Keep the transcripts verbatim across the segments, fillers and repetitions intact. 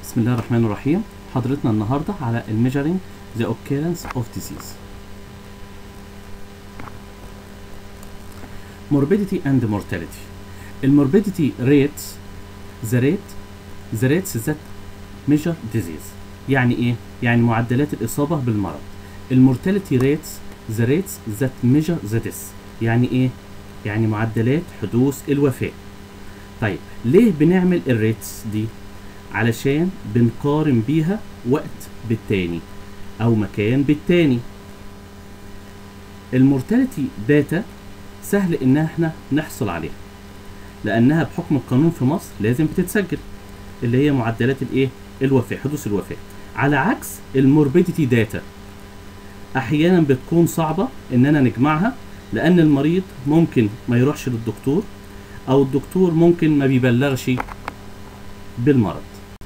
بسم الله الرحمن الرحيم. حضرتنا النهارده على measuring the occurrence of disease. morbidity and mortality. الموربيديتي rates the rate the rates that measure disease. يعني ايه؟ يعني معدلات الإصابة بالمرض. المورتاليتي rates the rates that measure the death. يعني ايه؟ يعني معدلات حدوث الوفاة. طيب ليه بنعمل الريتس دي؟ علشان بنقارن بيها وقت بالتاني او مكان بالتاني. المورتاليتي داتا سهل ان احنا نحصل عليها لانها بحكم القانون في مصر لازم بتتسجل، اللي هي معدلات الايه الوفاة، حدوث الوفاة. على عكس الموربيديتي داتا احيانا بتكون صعبة اننا نجمعها، لان المريض ممكن ما يروحش للدكتور او الدكتور ممكن ما بيبلغش بالمرض.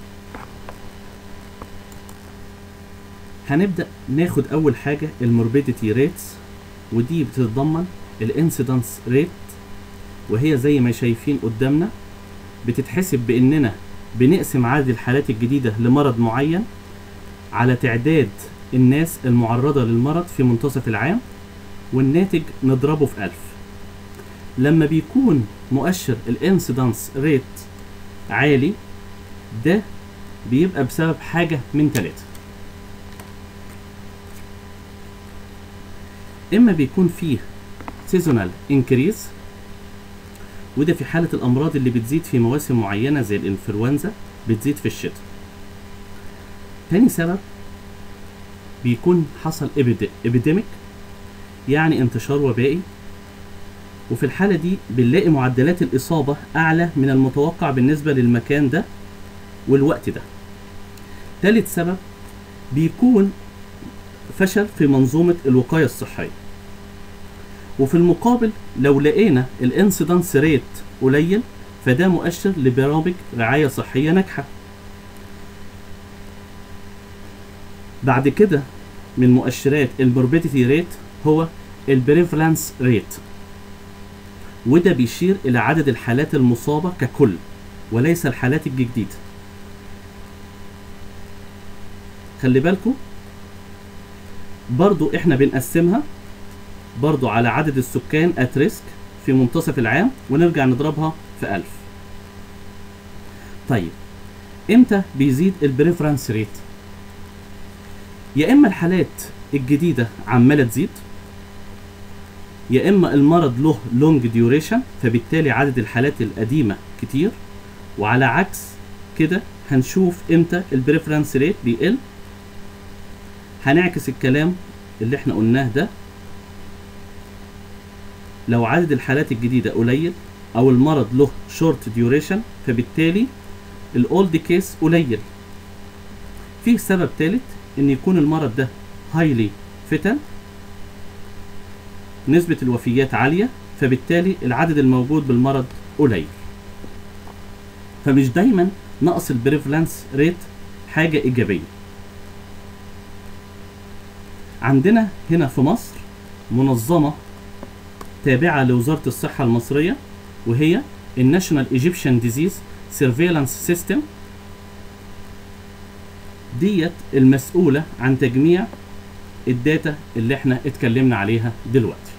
هنبدأ ناخد أول حاجة الموربيديتي ريتس، ودي بتتضمن الانسيدنس ريت، وهي زي ما شايفين قدامنا بتتحسب بإننا بنقسم عدد الحالات الجديدة لمرض معين على تعداد الناس المعرضة للمرض في منتصف العام، والناتج نضربه في ألف. لما بيكون مؤشر الانسيدنس ريت عالي ده بيبقى بسبب حاجة من ثلاثة. إما بيكون فيه seasonal increase، وده في حالة الأمراض اللي بتزيد في مواسم معينة زي الإنفلونزا، بتزيد في الشتاء. تاني سبب بيكون حصل epidemic، يعني انتشار وبائي، وفي الحالة دي بنلاقي معدلات الإصابة أعلى من المتوقع بالنسبة للمكان ده والوقت ده. تالت سبب بيكون فشل في منظومة الوقاية الصحية. وفي المقابل لو لقينا الانسيدنس ريت قليل فده مؤشر لبرامج رعاية صحية ناجحة. بعد كده من مؤشرات الموربيديتي ريت هو البريفالنس ريت، وده بيشير إلى عدد الحالات المصابة ككل وليس الحالات الجديدة. خلي بالكم برضو احنا بنقسمها برضو على عدد السكان at risk في منتصف العام ونرجع نضربها في ألف. طيب امتى بيزيد البريفرنس ريت؟ يا اما الحالات الجديدة عمالة تزيد، يا اما المرض له لونج ديوريشن فبالتالي عدد الحالات القديمة كتير، وعلى عكس كده هنشوف امتى البريفرنس ريت بيقل. هنعكس الكلام اللي احنا قلناه ده، لو عدد الحالات الجديدة قليل او المرض له شورت ديوريشن فبالتالي الاولد كيس قليل. فيه سبب ثالث ان يكون المرض ده هايلي فتن، نسبة الوفيات عالية فبالتالي العدد الموجود بالمرض قليل. فمش دايما نقص البريفالنس ريت حاجة ايجابية. عندنا هنا في مصر منظمة تابعة لوزارة الصحة المصرية، وهي الناشونال ايجيبشن ديزيز سيرفيلانس سيستم، ديت المسؤولة عن تجميع الداتا اللي احنا اتكلمنا عليها دلوقتي.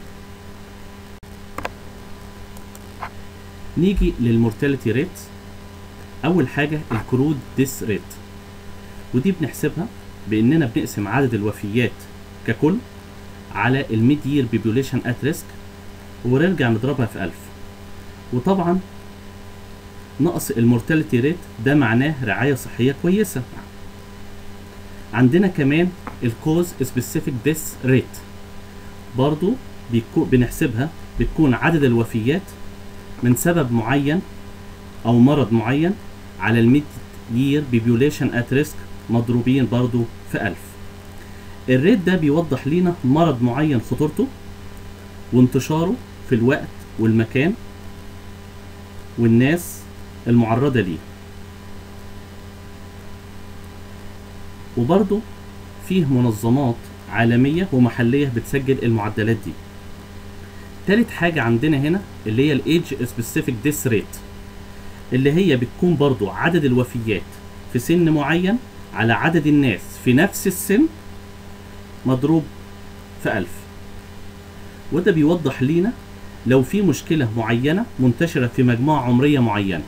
نيجي للمورتاليتي ريت. اول حاجة الكرود ديس ريت، ودي بنحسبها باننا بنقسم عدد الوفيات ككل على الميد يير بيبوليشن ات ريسك ونرجع نضربها في ألف. وطبعا نقص المورتاليتي ريت ده معناه رعاية صحية كويسة. عندنا كمان الكوز سبيسيفيك ديس ريت، برضو بنحسبها بتكون عدد الوفيات من سبب معين او مرض معين على الميد يير بيبوليشن ات ريسك مضروبين برضو في ألف. الريت ده بيوضح لينا مرض معين خطورته وانتشاره في الوقت والمكان والناس المعرضة ليه. وبرضه فيه منظمات عالمية ومحلية بتسجل المعدلات دي. تالت حاجة عندنا هنا اللي هي الايدج سبيسيفيك ديس ريت، اللي هي بتكون برضو عدد الوفيات في سن معين على عدد الناس في نفس السن مضروب في ألف. وده بيوضح لينا لو في مشكلة معينة منتشرة في مجموعة عمرية معينة،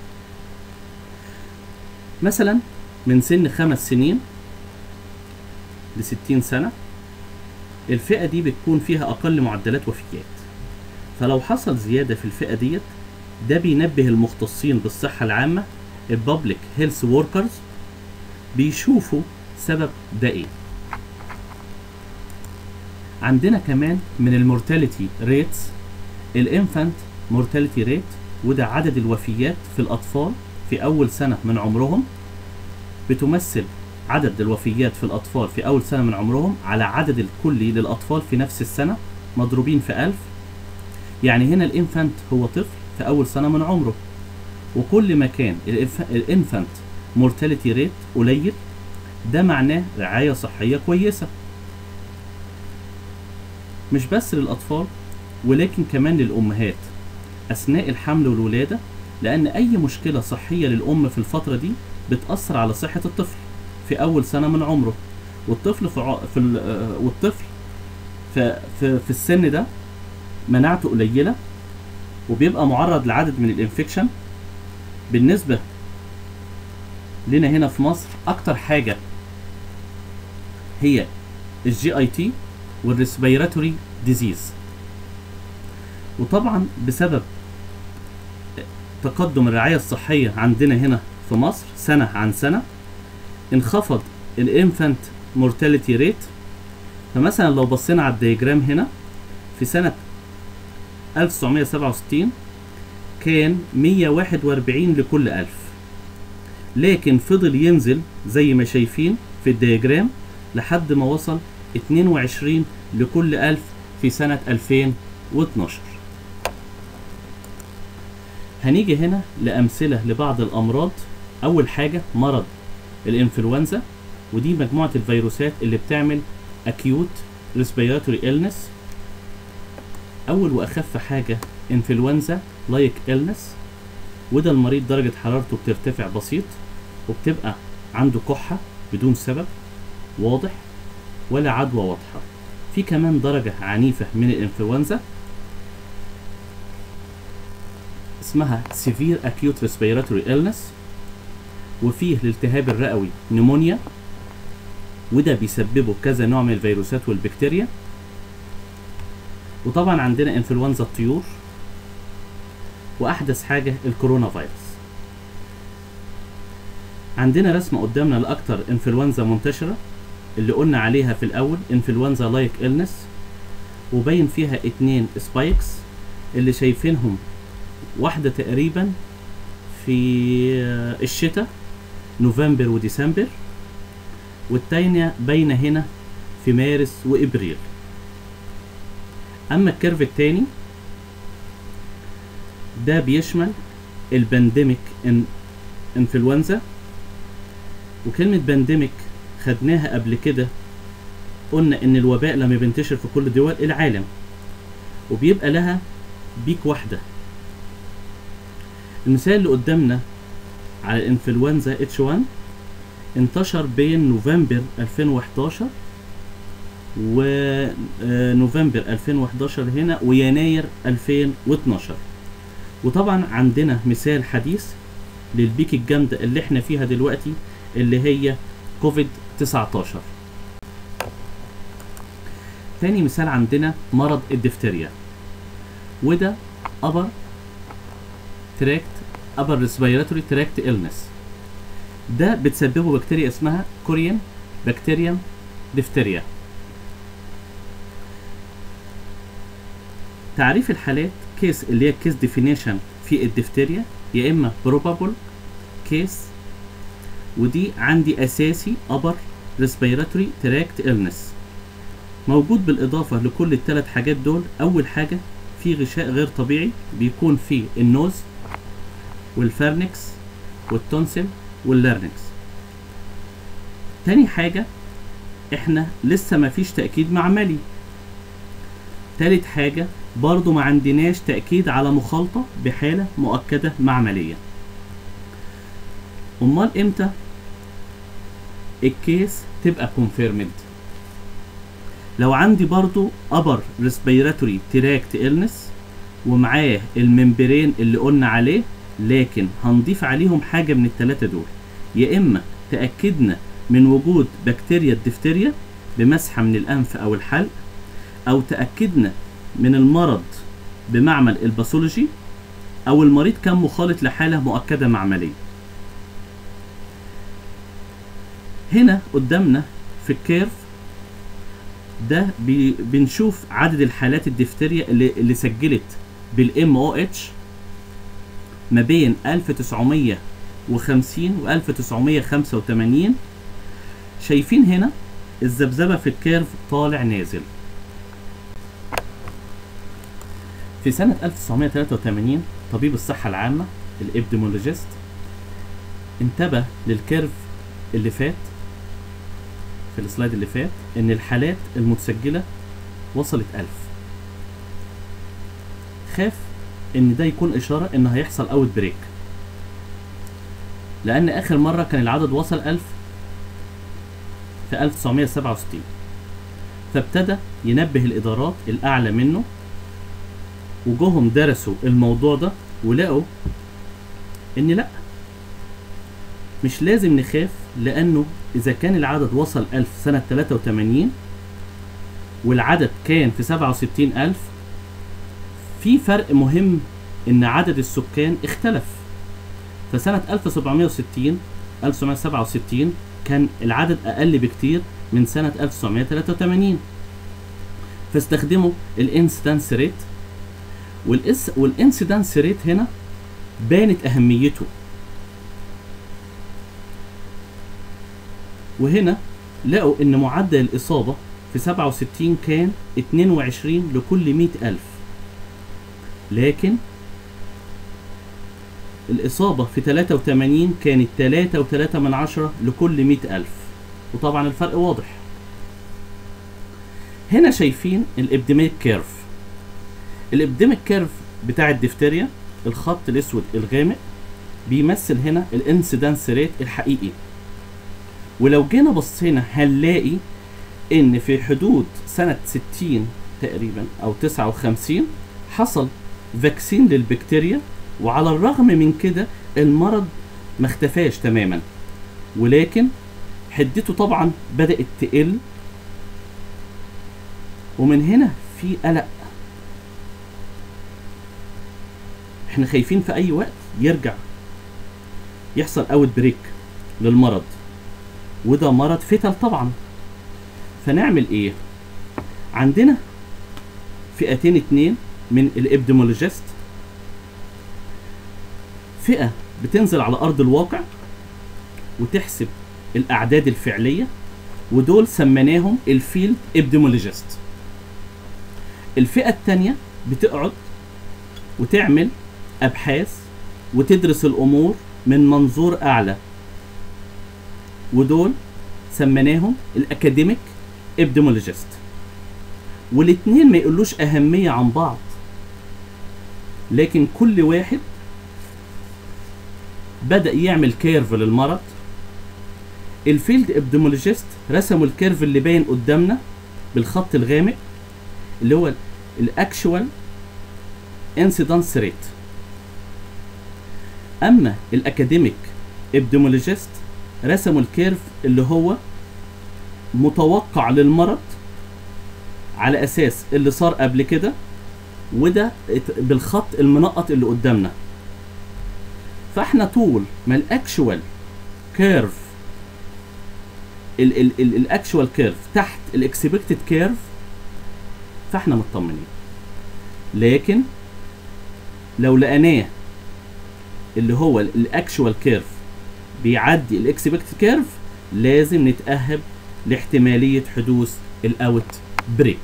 مثلا من سن خمس سنين لستين سنة، الفئة دي بتكون فيها أقل معدلات وفيات. فلو حصل زيادة في الفئة ديت، ده بينبه المختصين بالصحة العامة البابليك هيلث ووركرز بيشوفوا سبب ده ايه. عندنا كمان من المورتاليتي ريتس الانفانت مورتاليتي ريت، وده عدد الوفيات في الأطفال في أول سنة من عمرهم، بتمثل عدد الوفيات في الأطفال في أول سنة من عمرهم على عدد الكلي للأطفال في نفس السنة مضروبين في ألف. يعني هنا الانفانت هو طفل في أول سنة من عمره، وكل ما كان الانفانت مورتاليتي ريت قليل ده معناه رعاية صحية كويسة، مش بس للأطفال ولكن كمان للأمهات أثناء الحمل والولادة، لأن أي مشكلة صحية للأم في الفترة دي بتأثر على صحة الطفل في أول سنة من عمره. والطفل في, ع... في ال... والطفل في... في في السن ده مناعته قليلة وبيبقى معرض لعدد من الانفكشن. بالنسبة لنا هنا في مصر أكتر حاجة هي الجي اي تي والريسبيراتوري ديزيز. وطبعا بسبب تقدم الرعاية الصحية عندنا هنا في مصر سنة عن سنة انخفض الانفانت مورتاليتي ريت. فمثلا لو بصينا على الدياجرام هنا في سنة ألف وتسعمية وسبعة وستين كان مية وواحد وأربعين لكل ألف، لكن فضل ينزل زي ما شايفين في الدياجرام لحد ما وصل اتنين وعشرين لكل ألف في سنة ألفين واتناشر. هنيجي هنا لأمثلة لبعض الأمراض. أول حاجة مرض الإنفلونزا، ودي مجموعة الفيروسات اللي بتعمل acute respiratory illness. أول وأخف حاجة إنفلونزا لايك illness، وده المريض درجة حرارته بترتفع بسيط وبتبقى عنده كحة بدون سبب واضح ولا عدوى واضحة. في كمان درجة عنيفة من الإنفلونزا اسمها severe acute respiratory illness، وفيه الالتهاب الرئوي نيمونيا، وده بيسببه كذا نوع من الفيروسات والبكتيريا. وطبعا عندنا انفلونزا الطيور، واحدث حاجة الكورونا فيروس. عندنا رسمة قدامنا لأكتر انفلونزا منتشرة اللي قلنا عليها في الأول انفلونزا لايك إلنس، وبين فيها اتنين سبايكس اللي شايفينهم، واحدة تقريبا في الشتاء نوفمبر وديسمبر، والتانية باينة هنا في مارس وإبريل. أما الكيرف التاني ده بيشمل البانديميك إن انفلونزا، وكلمة بانديميك خدناها قبل كده، قلنا إن الوباء لما بينتشر في كل دول العالم وبيبقى لها بيك واحدة. المثال اللي قدامنا على الانفلونزا اتش واحد انتشر بين نوفمبر ألفين وحداشر ونوفمبر ألفين وحداشر هنا ويناير ألفين واتناشر. وطبعا عندنا مثال حديث للبيك الجامدة اللي احنا فيها دلوقتي اللي هي كوفيد تسعتاشر. تاني مثال عندنا مرض الدفتريا، وده upper tract upper respiratory tract illness. ده بتسببه بكتيريا اسمها كوريان بكتيريم دفتريا. تعريف الحالات كيس اللي هي كيس ديفينيشن في الدفتريا، يا اما probable كيس، ودي عندي اساسي upper respiratory tract illness موجود بالاضافه لكل الثلاث حاجات دول. اول حاجه في غشاء غير طبيعي بيكون فيه النوز والفارنكس والتونسل واللارنكس. تاني حاجه احنا لسه ما فيش تاكيد معملي. تالت حاجه برضو ما عندناش تاكيد على مخالطه بحاله مؤكده معمليا. امال امتى الكيس تبقى confirmed. لو عندي برضو upper respiratory tract illness ومعاه الممبرين اللي قلنا عليه، لكن هنضيف عليهم حاجة من التلاتة دول، يا إما تأكدنا من وجود بكتيريا الدفتيريا بمسحة من الأنف أو الحلق، أو تأكدنا من المرض بمعمل الباثولوجي، أو المريض كان مخالط لحالة مؤكدة معملية. هنا قدامنا في الكيرف ده بنشوف عدد الحالات الدفتيريا اللي, اللي سجلت بالام او اتش ما بين ألف وتسعمية وخمسين و ألف وتسعمية وخمسة وتمانين. شايفين هنا الذبذبه في الكيرف طالع نازل. في سنه ألف وتسعمية وتلاتة وتمانين طبيب الصحه العامه الابديمولوجيست انتبه للكيرف اللي فات في السلايد اللي فات، ان الحالات المتسجله وصلت ألف. خاف ان ده يكون اشاره ان هيحصل اوت بريك، لان اخر مره كان العدد وصل ألف في ألف وتسعمية وسبعة وستين، فابتدى ينبه الادارات الاعلى منه، وجوهم درسوا الموضوع ده ولقوا ان لا، مش لازم نخاف، لانه اذا كان العدد وصل ألف سنة تلاتة وتمانين والعدد كان في سبعة وستين ألف، في فرق مهم ان عدد السكان اختلف. فسنة ألف وسبعمية وستين ألف وتسعمية وسبعة وستين كان العدد اقل بكتير من سنة ألف وتسعمية وتلاتة وتمانين، فاستخدموا الانسيدنس ريت، والانسيدنس ريت هنا بانت اهميته. وهنا لقوا ان معدل الاصابة في سبعة وستين كان اتنين وعشرين لكل مية ألف، لكن الإصابة في تلاتة وتمانين كانت تلاتة وتلاتة من عشرة لكل مية ألف، وطبعا الفرق واضح. هنا شايفين الابديميك كيرف. الابديميك كيرف بتاع الدفتيريا الخط الاسود الغامق بيمثل هنا الانسيدنس ريت الحقيقي، ولو جينا بصينا هنلاقي ان في حدود سنة ستين تقريبا او تسعة وخمسين حصل فاكسين للبكتيريا، وعلى الرغم من كده المرض ما اختفاش تماما، ولكن حدته طبعا بدأت تقل، ومن هنا في قلق. احنا خايفين في اي وقت يرجع يحصل اوت بريك للمرض، وده مرض فتل طبعا. فنعمل ايه؟ عندنا فئتين اتنين من الابديمولوجيست، فئة بتنزل على ارض الواقع وتحسب الاعداد الفعلية، ودول سميناهم الفيلد ابديمولوجيست. الفئة التانية بتقعد وتعمل ابحاث وتدرس الامور من منظور اعلى، ودول سميناهم الاكاديميك ابديمولوجيست. والاتنين ما يقولوش اهمية عن بعض، لكن كل واحد بدأ يعمل كيرف للمرض. الفيلد ابديمولوجيست رسموا الكيرف اللي باين قدامنا بالخط الغامق اللي هو الاكشوال انسيدنس ريت. اما الاكاديميك ابديمولوجيست رسموا الكيرف اللي هو متوقع للمرض على اساس اللي صار قبل كده، وده بالخط المنقط اللي قدامنا. فاحنا طول ما الاكشوال كيرف الاكشوال كيرف تحت الاكسبكتد كيرف فاحنا مطمنين، لكن لو لقيناه اللي هو الاكشوال كيرف بيعدي الاكسبكتد كيرف لازم نتأهب لاحتمالية حدوث الاوت بريك.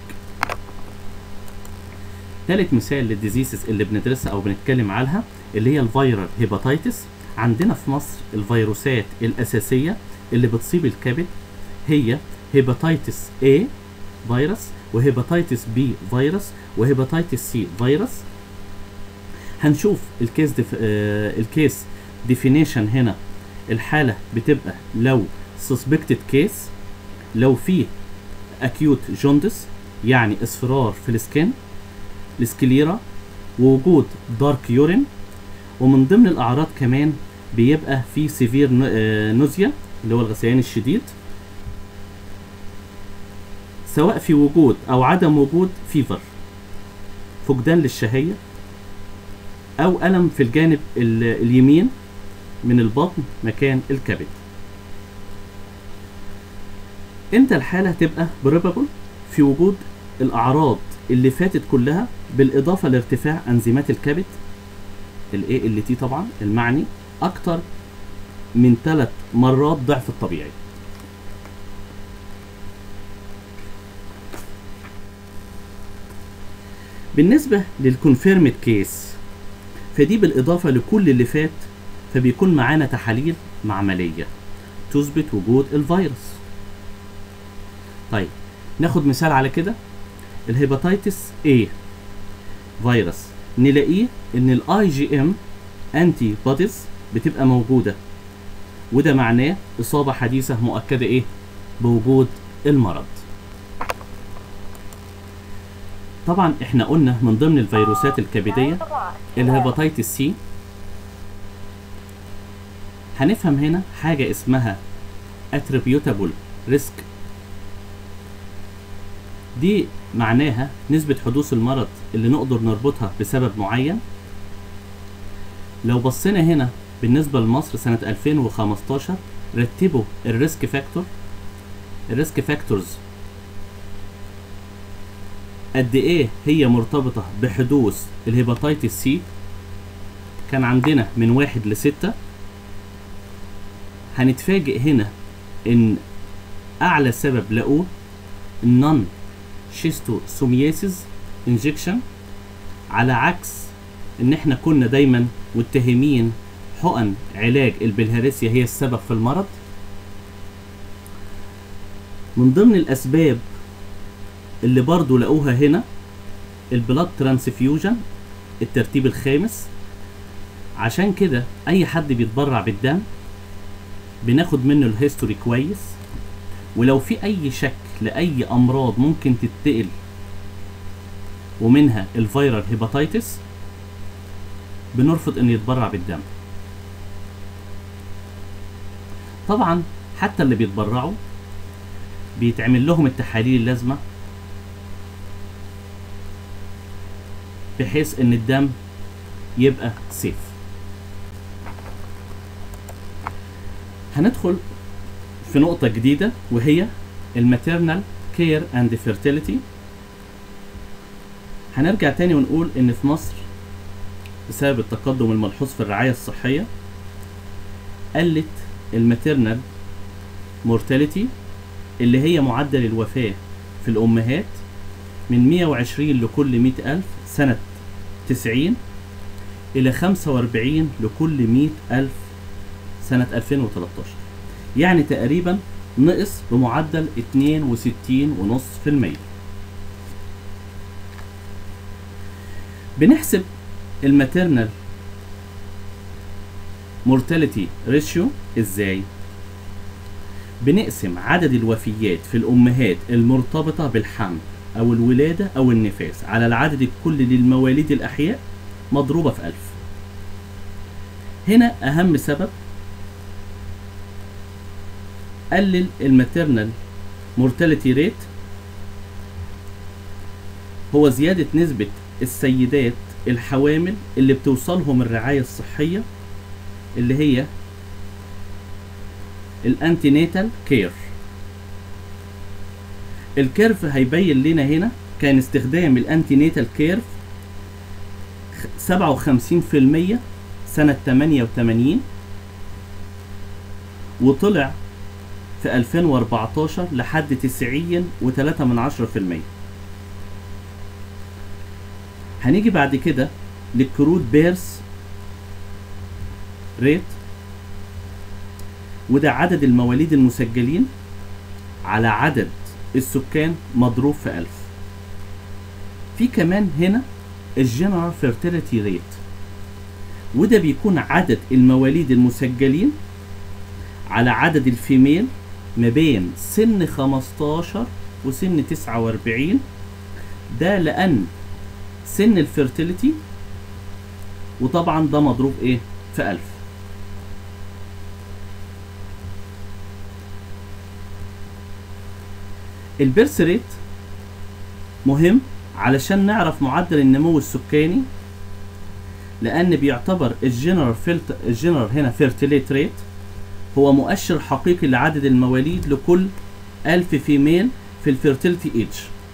ثالث مثال للديزيسز اللي بندرسها او بنتكلم عنها اللي هي الفيرال هيباتيتس. عندنا في مصر الفيروسات الاساسية اللي بتصيب الكبد هي هيباتيتس A فيروس، وهيباتيتس B فيروس، وهيباتيتس C فيروس. هنشوف الكيس ديف... آه... الكيس ديفينيشن. هنا الحالة بتبقى لو suspected case لو فيه acute jaundice يعني اصفرار في السكين، السكليرا، ووجود دارك يورين. ومن ضمن الاعراض كمان بيبقى في سيفير نوزيا اللي هو الغثيان الشديد، سواء في وجود او عدم وجود فيفر، فقدان للشهية، او الم في الجانب اليمين من البطن مكان الكبد. امتى الحالة تبقى بريبابل؟ في وجود الاعراض اللي فاتت كلها بالاضافة لارتفاع انزيمات الكبد ال إيه إل تي طبعا المعني اكتر من ثلاث مرات ضعف الطبيعي. بالنسبة للكونفيرمد كيس فدي بالاضافة لكل اللي فات فبيكون معانا تحاليل معملية تثبت وجود الفيروس. طيب ناخد مثال على كده، الهيباتيتس A فيروس نلاقيه ان الاي جي ام انتي بوديز بتبقى موجودة، وده معناه اصابة حديثة مؤكدة ايه بوجود المرض. طبعا احنا قلنا من ضمن الفيروسات الكبدية الهيباتيتس سي. هنفهم هنا حاجة اسمها attributable risk، دي معناها نسبة حدوث المرض اللي نقدر نربطها بسبب معين. لو بصينا هنا بالنسبة لمصر سنة ألفين وخمستاشر رتبوا الريسك فاكتور، الريسك فاكتورز قد ايه هي مرتبطة بحدوث الهيباتيتس سي. كان عندنا من واحد لستة. هنتفاجئ هنا ان اعلى سبب لقوه النون شيستوسومياسيس انجكشن، على عكس ان احنا كنا دايما متهمين حقن علاج البلهارسيا هي السبب في المرض. من ضمن الاسباب اللي برضو لقوها هنا البلاد ترانسفيوجن الترتيب الخامس. عشان كده اي حد بيتبرع بالدم بناخد منه الهيستوري كويس، ولو في اي شك لاي امراض ممكن تتنقل ومنها الفيرال هيباتيتس بنرفض ان يتبرع بالدم. طبعا حتى اللي بيتبرعوا بيتعمل لهم التحاليل اللازمة بحيث ان الدم يبقى سيف. هندخل في نقطة جديدة وهي الماتيرنال كير اند فيرتيليتي. هنرجع تاني ونقول ان في مصر بسبب التقدم الملحوظ في الرعاية الصحية قلت الماتيرنال مورتاليتي اللي هي معدل الوفاة في الأمهات من مية وعشرين لكل مئة ألف سنة تسعين إلى خمسة وأربعين لكل مئة ألف سنة ألفين وتلتاشر، يعني تقريبا نقص بمعدل اتنين وستين ونص في المية. بنحسب الماتيرنال مورتاليتي ريشيو ازاي؟ بنقسم عدد الوفيات في الأمهات المرتبطة بالحمل أو الولادة أو النفاس على العدد الكلي للمواليد الأحياء مضروبة في ألف. هنا أهم سبب قلل الماتيرنال مورتاليتي ريت هو زيادة نسبة السيدات الحوامل اللي بتوصلهم الرعاية الصحية اللي هي الانتيناتال كير. الكيرف هيبين لنا هنا كان استخدام الانتيناتال كيرف سبعة وخمسين في المية سنة تمانية وتمانين، وطلع في ألفين وأربعتاشر لحد تسعين وتلاتة من عشرة في المية. هنيجي بعد كده للكرود بيرس ريت، وده عدد المواليد المسجلين على عدد السكان مضروب في ألف. في كمان هنا الجنرال فيرتيليتي ريت، وده بيكون عدد المواليد المسجلين على عدد الفيميل ما بين سن خمستاشر وسن تسعة وأربعين، ده لأن سن الفيرتيليتي، وطبعا ده مضروب ايه في ألف. البيرث ريت مهم علشان نعرف معدل النمو السكاني، لأن بيعتبر الجنرال فيلت الجنرال هنا فيرتيليت ريت هو مؤشر حقيقي لعدد المواليد لكل ألف فيميل في الفيرتيليتي ايج.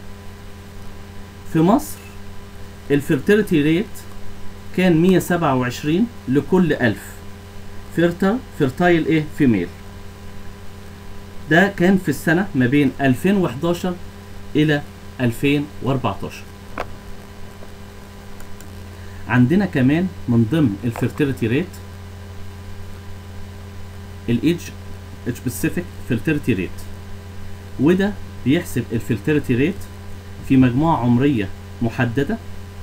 في مصر الفيرتيليتي ريت كان مية وسبعة وعشرين لكل ألف فيرتا فيرتايل ايه فيميل. ده كان في السنة ما بين ألفين وحداشر إلى ألفين وأربعتاشر. عندنا كمان من ضمن الفيرتيليتي ريت الايدج سبيسيفيك فيرتيليتي ريت، وده بيحسب الفيرتيليتي ريت في مجموعة عمرية محددة.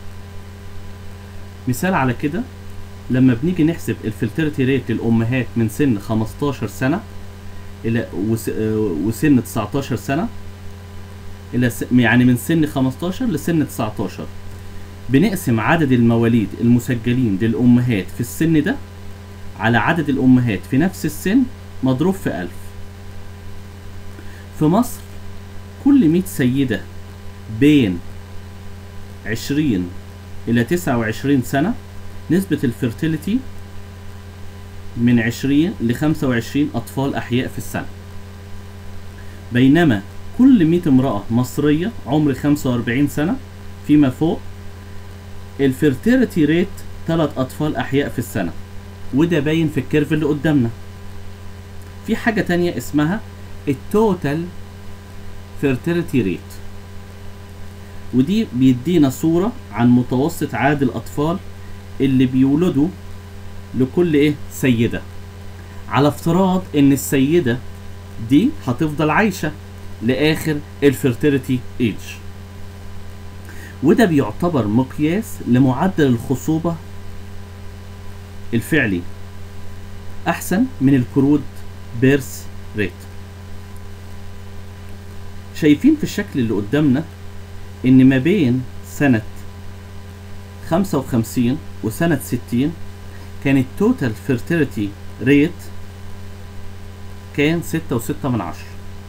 مثال على كده لما بنيجي نحسب الفيرتيليتي ريت للأمهات من سن خمستاشر سنة إلى وسن تسعتاشر سنة، إلى يعني من سن خمستاشر لسن تسعتاشر، بنقسم عدد المواليد المسجلين للأمهات في السن ده على عدد الأمهات في نفس السن مضروب في ألف. في مصر كل مية سيدة بين عشرين إلى تسعة وعشرين سنة نسبة الفيرتيليتي من عشرين لخمسة وعشرين أطفال أحياء في السنة، بينما كل مية امرأة مصرية عمر خمسة وأربعين سنة فيما فوق الفيرتيليتي ريت ثلاث أطفال أحياء في السنة، وده باين في الكيرف اللي قدامنا. في حاجة تانية اسمها التوتال فيرتيليتي ريت، ودي بيدينا صورة عن متوسط عدد الأطفال اللي بيولدوا لكل ايه سيدة، على افتراض ان السيدة دي هتفضل عايشة لآخر الفيرتيليتي ايج. وده بيعتبر مقياس لمعدل الخصوبة الفعلي احسن من الكرود بيرث ريت. شايفين في الشكل اللي قدامنا ان ما بين سنة خمسة وخمسين وسنة ستين كان التوتال فيرتيليتي ريت كان ستة وستة من عشرة.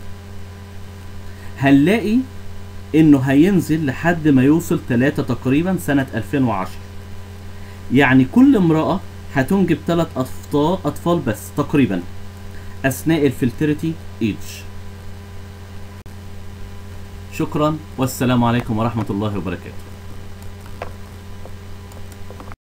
هنلاقي انه هينزل لحد ما يوصل تلاتة تقريبا سنة ألفين وعشرة، يعني كل امرأة هتنجب تلات أطفال أطفال بس تقريبا أثناء الفيرتيليتي ايج. شكرا والسلام عليكم ورحمة الله وبركاته.